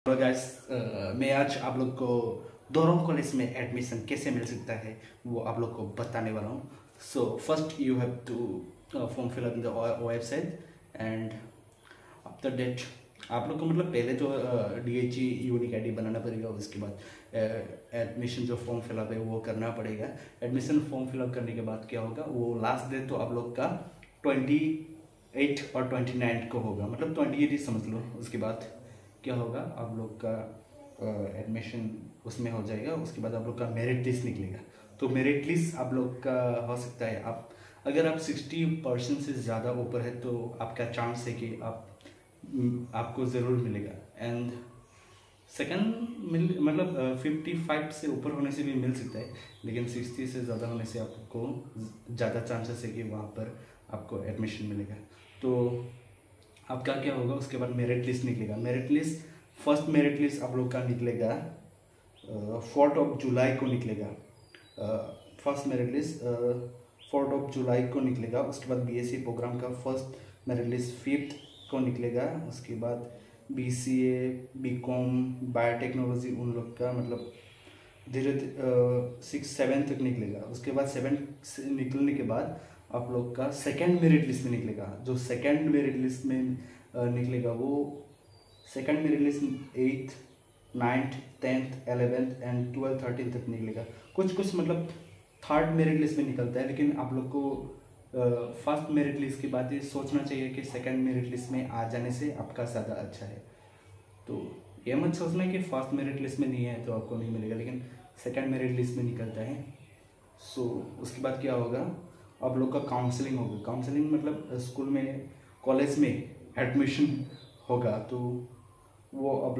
Hello guys, मैं आज आप लोग को दोरों कॉलेज में एडमिशन कैसे मिल सकता है वो आप लोग को बताने वाला हूँ। So first you have to form fill up in the website and after that आप लोग को मतलब पहले तो DHE यूनिक ID बनाना पड़ेगा। उसके बाद एडमिशन जो फॉर्म फिलअप है वो करना पड़ेगा। एडमिशन फॉर्म फिलअप करने के बाद क्या होगा, वो लास्ट डेट तो आप लोग का 28 और 29 को होगा, मतलब 28 ही समझ लो। उसके बाद क्या होगा, आप लोग का एडमिशन उसमें हो जाएगा। उसके बाद आप लोग का मेरिट लिस्ट निकलेगा। तो मेरिट लिस्ट आप लोग का हो सकता है, आप अगर आप 60% से ज़्यादा ऊपर है तो आपका चांस है कि आपको ज़रूर मिलेगा। एंड सेकंड मतलब 55 से ऊपर होने से भी मिल सकता है, लेकिन 60 से ज़्यादा होने से आपको ज़्यादा चांसेस है कि वहाँ पर आपको एडमिशन मिलेगा। तो आपका क्या होगा, उसके बाद मेरिट लिस्ट निकलेगा। Merit list first merit list आप लोग का निकलेगा 4 जुलाई को निकलेगा। फर्स्ट मेरिट लिस्ट 4 जुलाई को निकलेगा। उसके बाद BSc प्रोग्राम का फर्स्ट मेरिट लिस्ट 5 को निकलेगा। उसके बाद BCA BCom बायोटेक्नोलॉजी उन लोग का मतलब धीरे 6-7 तक निकलेगा। उसके बाद 7 से निकलने के बाद आप लोग का सेकंड मेरिट लिस्ट में निकलेगा। जो सेकंड मेरिट लिस्ट में निकलेगा वो second merit list 8th 9th 10th 11th and 12th 13th तक निकलेगा। कुछ मतलब थर्ड मेरिट लिस्ट में निकलता है, लेकिन आप लोग को फर्स्ट मेरिट लिस्ट के बाद ये सोचना चाहिए कि सेकंड मेरिट लिस्ट में आ जाने से आपका ज़्यादा अच्छा है। तो ये मत सोचना कि फर्स्ट मेरिट लिस्ट में नहीं है तो आपको नहीं मिलेगा, लेकिन सेकंड मेरिट लिस्ट में निकलता है। सो उसके बाद क्या होगा, आप लोग का काउंसलिंग होगा। काउंसलिंग मतलब स्कूल में कॉलेज में एडमिशन होगा। तो वो आप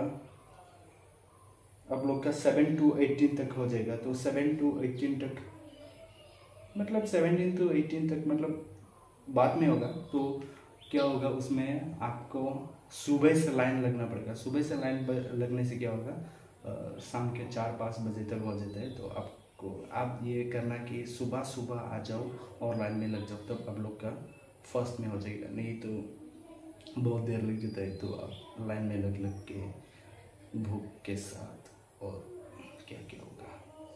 लोग का 7 to 18 तक हो जाएगा। तो 7 to 18 तक मतलब 17 to 18 तक मतलब बाद में होगा। तो क्या होगा, उसमें आपको सुबह से लाइन लगना पड़ेगा। सुबह से लाइन लगने से क्या होगा, शाम के 4-5 बजे तक हो जाता है। तो आप ये करना कि सुबह सुबह आ जाओ और लाइन में लग जाओ, तब आप लोग का फर्स्ट में हो जाएगा। नहीं तो बहुत देर लग जाता है, तो आप लाइन में लग के भूख के साथ और क्या क्या होगा।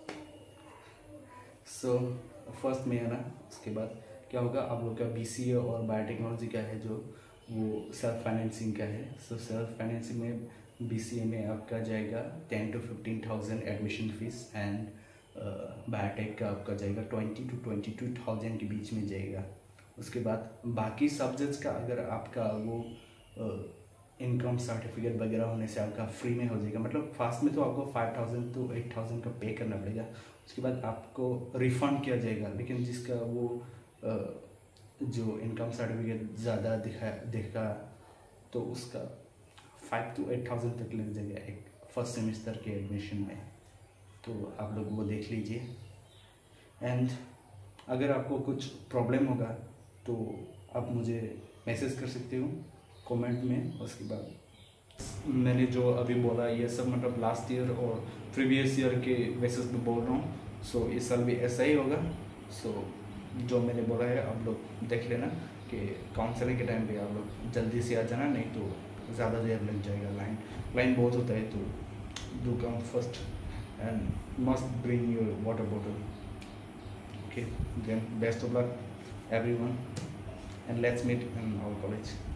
सो फर्स्ट में है ना। उसके बाद क्या होगा, आप लोग का BCA और बायोटेक्नोलॉजी का है जो वो सेल्फ फाइनेंसिंग का है। सो सेल्फ फाइनेंसिंग में BCA में आपका जाएगा 10 to 15,000 admission fees and biotech का आपका जाएगा 20 to 22,000 के बीच में जाएगा। उसके बाद बाकी सब्जेक्ट्स का अगर आपका वो इनकम सर्टिफिकेट वगैरह होने से आपका फ्री में हो जाएगा। मतलब फास्ट में तो आपको 5,000 to 8,000 का पे करना पड़ेगा। उसके बाद आपको रिफ़ंड किया जाएगा, लेकिन जिसका वो जो इनकम सर्टिफिकेट ज़्यादा दिखा तो उसका 5 to 8,000 तक लग जाएगा एक फर्स्ट सेमेस्टर के एडमिशन में। तो आप लोग वो देख लीजिए। एंड अगर आपको कुछ प्रॉब्लम होगा तो आप मुझे मैसेज कर सकते हो कमेंट में। उसके बाद मैंने जो अभी बोला ये सब मतलब लास्ट ईयर और प्रीवियस ईयर के बेसिस पे बोल रहा हूँ। सो इस साल भी ऐसा ही होगा। सो जो मैंने बोला है आप लोग देख लेना कि काउंसलिंग के टाइम पे आप लोग जल्दी से आ जाना, नहीं तो ज़्यादा देर लग जाएगा। लाइन बहुत होता है। तो do come first and must bring your water bottle. Okay, then best of luck everyone and let's meet in our college.